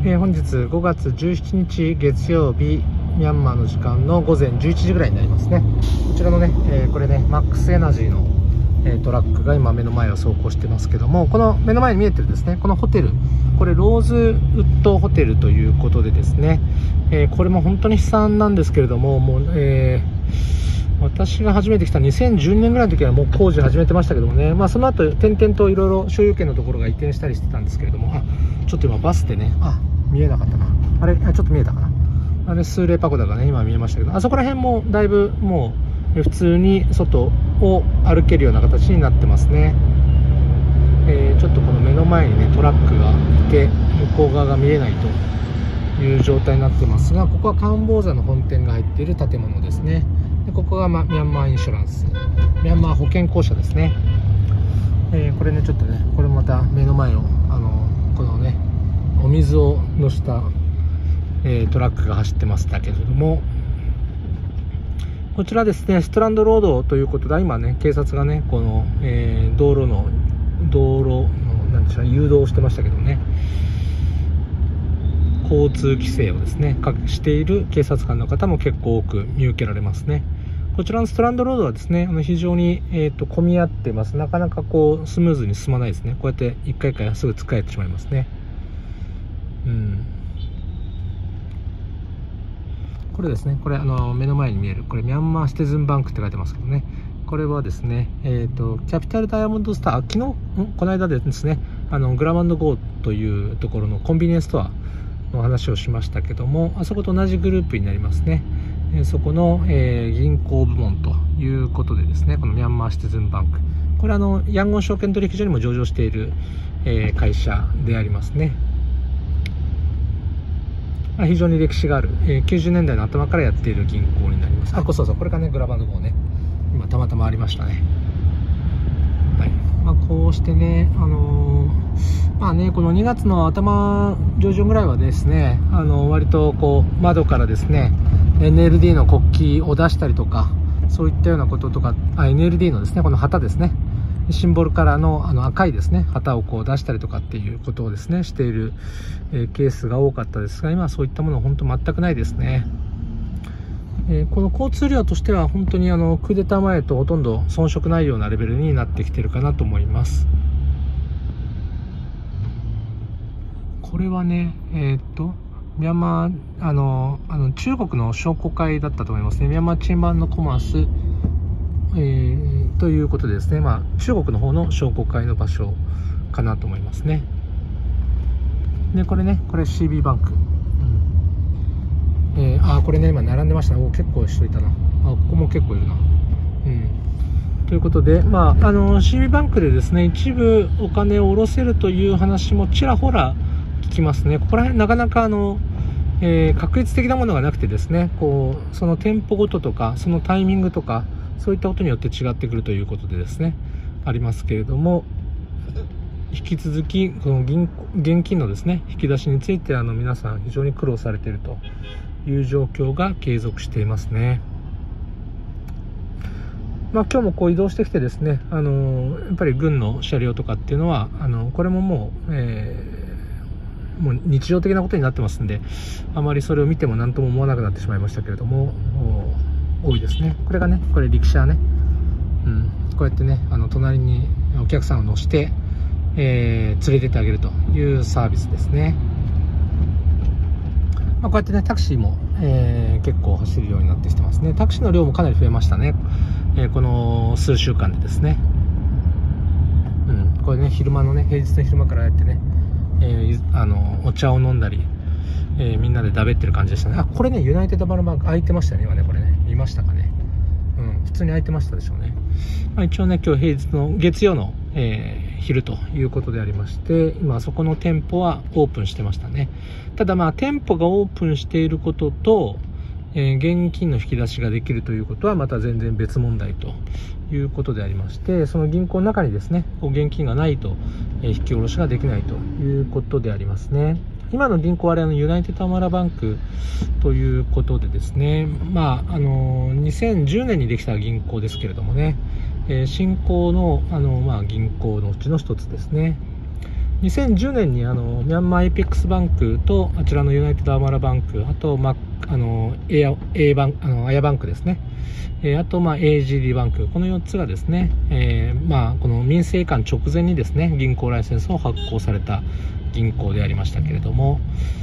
本日5月17日月曜日、ミャンマーの時間の午前11時ぐらいになりますね。こちらのね、これね、マックスエナジーの、トラックが今目の前を走行してますけども、この目の前に見えてるですね、このホテル、これローズウッドホテルということでですね、これも本当に悲惨なんですけれども、もう、私が初めて来た2012年ぐらいの時はもう工事始めてましたけどもね、その後点々といろいろ所有権のところが移転したりしてたんですけれども、ちょっと今バスでね、見えなかったな、あれ、ちょっと見えたかな、あれスーレパゴダがね今見えましたけど、あそこら辺もだいぶもう普通に外を歩けるような形になってますね。ちょっとこの目の前にねトラックがいて、向こう側が見えないという状態になってますが、ここはカンボーザの本店が入っている建物ですね。でここが、ミャンマーインシュランス、ミャンマー保険公社ですね。これねちょっとね、これまた目の前をこのねお水を乗せた、トラックが走ってましたけれども、こちらですねストランドロードということで、今ね警察がねこの、道路のなんでしょう、誘導をしてましたけどね、交通規制をですねしている警察官の方も結構多く見受けられますね。こちらのストランドロードはですね非常に、混み合ってます。なかなかこうスムーズに進まないですね。こうやって一回一回すぐ使えてしまいますね。これですね、これ目の前に見えるこれミャンマーシティズンバンクって書いてますけどね、これはですねキャピタルダイヤモンドスター、この間でですねグラマンドゴーというところのコンビニエンスストアの話をしましたけども、あそこと同じグループになりますね。そこの、銀行部門ということでですね、このミャンマーシティズンバンク、これヤンゴン証券取引所にも上場している、会社でありますね。非常に歴史がある、90年代の頭からやっている銀行になります。そうそう、これがねグラバンド号ね、今たまたまありましたね。こうしてねこの2月の頭上旬ぐらいはですね割とこう窓からですね NLD の国旗を出したりとか、そういったようなこととか、NLD のですねこの旗ですね、シンボルカラーの赤いですね旗をこう出したりとかっていうことをですねしている、ケースが多かったですが、今はそういったものは本当全くないですね。この交通量としては本当にクーデター前とほとんど遜色ないようなレベルになってきてるかなと思います。これはねミャンマー中国の商工会だったと思いますね。ミャンマーチェンバーコマース、ということでですね、中国の方の商工会の場所かなと思いますね。でこれ CB バンク、これね今並んでましたね。結構人いたな。ここも結構いるな。ということでCB バンクでですね一部お金を下ろせるという話もちらほら聞きますね。ここら辺なかなか確率的なものがなくてですね、その店舗ごととかそのタイミングとかそういったことによって違ってくるということでですねありますけれども、引き続きこの現金のですね引き出しについて皆さん非常に苦労されているという状況が継続していますね。今日も移動してきてですねやっぱり軍の車両とかっていうのはこれももう日常的なことになってますんで、あまりそれを見ても何とも思わなくなってしまいましたけれども、多いですね。これがねこれリキシャーね、こうやってね隣にお客さんを乗せて、連れてってあげるというサービスですね。こうやってねタクシーも、結構走るようになってきてますね。タクシーの量もかなり増えましたね、この数週間でですね。これね昼間のね平日の昼間からやってね、お茶を飲んだり、みんなでだべってる感じでしたね。これねユナイテッドバルバンク開いてましたね今ね。これね見ましたかね。普通に開いてましたでしょうね。一応ね今日平日の月曜の、昼ということでありまして、今そこの店舗はオープンしてましたね。ただ店舗がオープンしていることと、現金の引き出しができるということはまた全然別問題ということでありまして、その銀行の中にですね現金がないと、引き下ろしができないということでありますね。今の銀行はユナイテッドアマラバンクということでですね、2010年にできた銀行ですけれどもね、新興の銀行のうちの一つですね。 2010年にミャンマーエイペックスバンクとあちらのユナイテッドアマラバンク、あと、A バンアヤバンクですね、あと、AGD バンク、この4つがですね、この民政移管直前にですね、銀行ライセンスを発行された銀行でありましたけれども、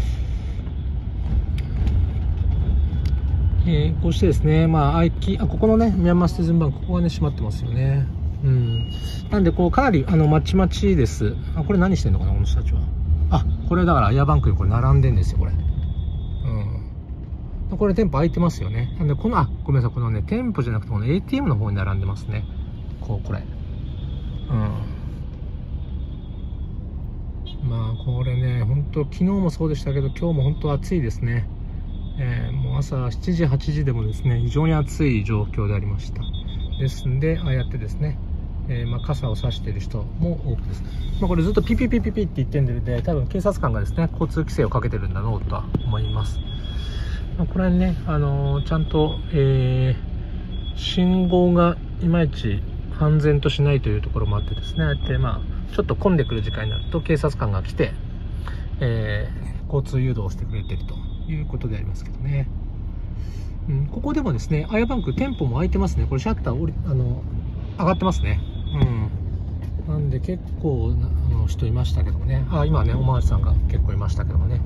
こうしてですね、ここのね、ミャンマーシティズンバンク、ここがね、閉まってますよね。なんで、かなり、まちまちです。これ何してんのかな、この人たちは。これだから、アヤバンクにこれ並んでんですよ、これ。これ店舗開いてますよね。なんで、ごめんなさい、このね、店舗じゃなくて、この ATM の方に並んでますね。これ。これね、本当昨日もそうでしたけど、今日も本当暑いですね。もう朝7時、8時でもですね、非常に暑い状況でありました。ですんで、ああやってですね、傘を差している人も多くです。これずっとピピピピピって言ってるんで、多分警察官がですね、交通規制をかけてるんだろうとは思います。これね、ちゃんと、信号がいまいち安全としないというところもあってですね、ああやってちょっと混んでくる時間になると警察官が来て、交通誘導をしてくれているということでありますけどね。ここでもですね、アヤバンク店舗も開いてますね。これシャッター上がってますね。なんで結構な人いましたけどもね。今ね、おまわりさんが結構いましたけどもね。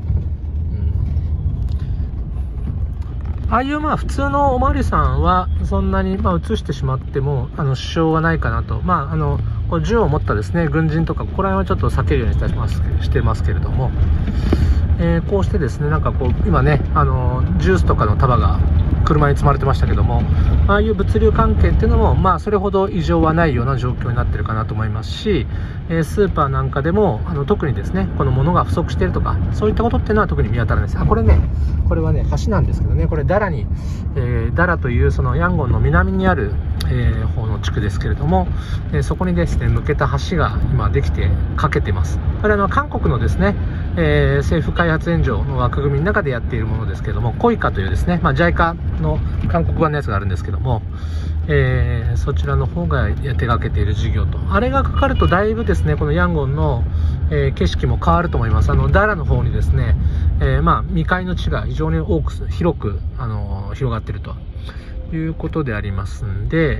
ああいう普通のおまわりさんはそんなに移してしまっても支障はないかなと。こう銃を持ったですね、軍人とかここら辺はちょっと避けるようにしてますけれども、こうしてですね、今ね、ジュースとかの束が車に積まれてましたけども、ああいう物流関係っていうのもそれほど異常はないような状況になってるかなと思いますし、スーパーなんかでも特にですね、この物が不足しているとかそういったことっていうのは特に見当たらないです。これはね、橋なんですけどね、これダラというそのヤンゴンの南にある、方の地区ですけれども、そこにですね、向けた橋が今できてかけてます。これ韓国のですね、政府開発援助の枠組みの中でやっているものですけれども、コイカというですね、JICA の韓国版のやつがあるんですけども、そちらの方が手掛けている事業と、あれがかかるとだいぶですね、このヤンゴンの、景色も変わると思います。ダラの方にですね、未開の地が非常に広く広がっているということでありますんで、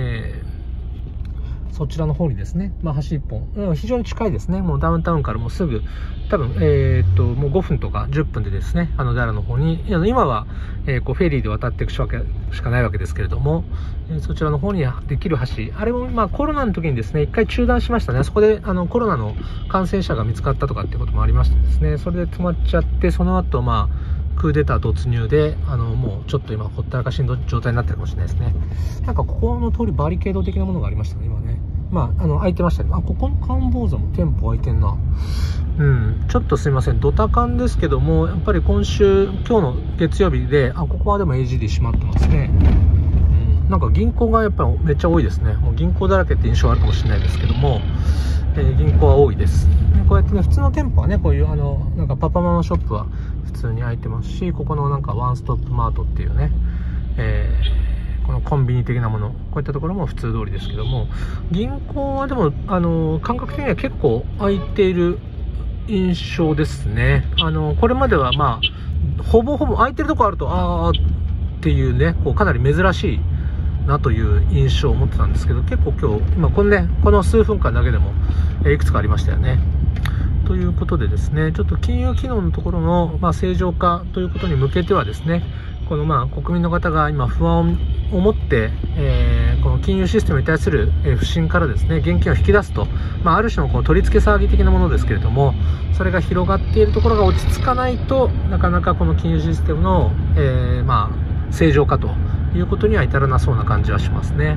そちらの方にですね、橋1本、非常に近いですね。もうダウンタウンからもうすぐ、多分、もう5分とか10分でですね、ダラの方に、今は、フェリーで渡っていくしかないわけですけれども、そちらの方にできる橋、あれもコロナの時にですね、一回中断しましたね。そこでコロナの感染者が見つかったとかっていうこともありましてですね、それで止まっちゃって、その後、クーデター突入で、もうちょっと今、ほったらかしの状態になってるかもしれないですね。ここの通りバリケード的なものがありましたね、今ね。開いてましたけど、ここの観望座も店舗開いてんな。ちょっとすいません、ドタカンですけども、やっぱり今日の月曜日で、ここはでも AGD 閉まってますね。銀行がやっぱりめっちゃ多いですね。もう銀行だらけって印象あるかもしれないですけども、銀行は多いです。こうやってね、普通の店舗はね、こういうパパママショップは普通に開いてますし、ここのワンストップマートっていうね、このコンビニ的なもの、こういったところも普通通りですけども、銀行はでも感覚的には結構開いている印象ですね。これまではほぼほぼ開いてるとこあるとっていうね、かなり珍しいなという印象を持ってたんですけど、結構今この数分間だけでもいくつかありましたよね。ということでですね、ちょっと金融機能のところの正常化ということに向けてはですね、この国民の方が今不安を持って、この金融システムに対する不信からですね、現金を引き出すと、ある種の取り付け騒ぎ的なものですけれども、それが広がっているところが落ち着かないとなかなかこの金融システムの、正常化ということには至らなそうな感じはしますね。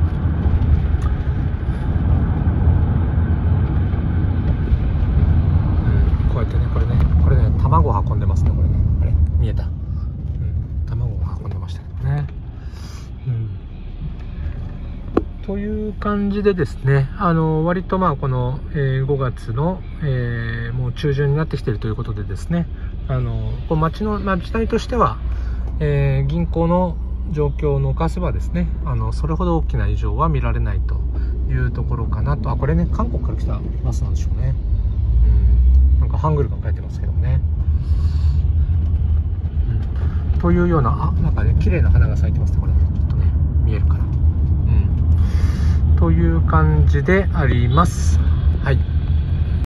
こうやってね、これね、卵を運んでますね、これね。あれ見えた。卵を運んでましたけどね。という感じでですね、割とこの、5月の、もう中旬になってきているということでですね、町並みとしては、銀行の状況を残せばですね、それほど大きな異常は見られないというところかなと。これね、韓国から来たバスなんでしょうね。 なんかハングルが書いてますけどね。というような、なんかね、綺麗な花が咲いてますね、これ。ちょっとね、見えるかな。という感じであります。はい。